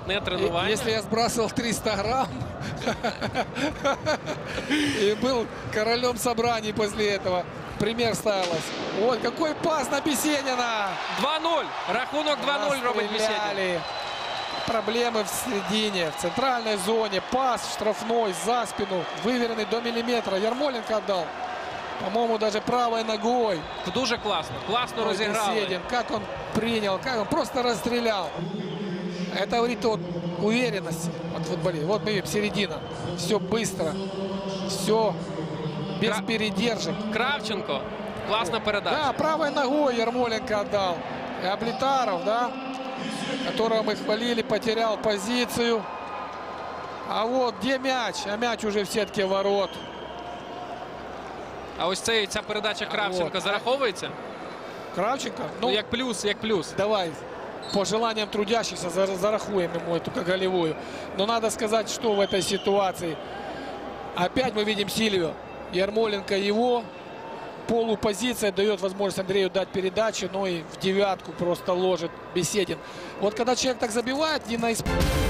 складне тренування. Если я сбрасывал 300 грамм и был королем собраний после этого, пример ставилось. Вот какой пас на Беседина. 2-0. Рахунок 2-0 робить Беседин. Расстреляли. Проблемы в середине, в центральной зоне. Пас штрафной за спину, выверенный до миллиметра. Ярмоленко отдал. По-моему, даже правой ногой. Дуже класно. Класно розіграли. Беседин, как он принял, как он просто расстрелял. Это говорит о уверенности от футболиста. Вот мы видим, середина. Все быстро. Все без передержек. Кравченко. Класна передача. Да, правой ногой Ярмоленко отдал. И Аблетаров, да, которого мы хвалили, потерял позицию. А вот где мяч? А мяч уже в сетке ворот. А ось ця передача Кравченко зараховується? Кравченко? Ну, як плюс, як плюс. Давай, по желаниям трудящихся зарахуем ему эту как голевую. Но надо сказать, что в этой ситуации. Опять мы видим Сильвио. Ярмоленко его. Полупозиция дает возможность Андрею дать передачу. Но и в девятку просто ложит Беседин. Вот когда человек так забивает, не на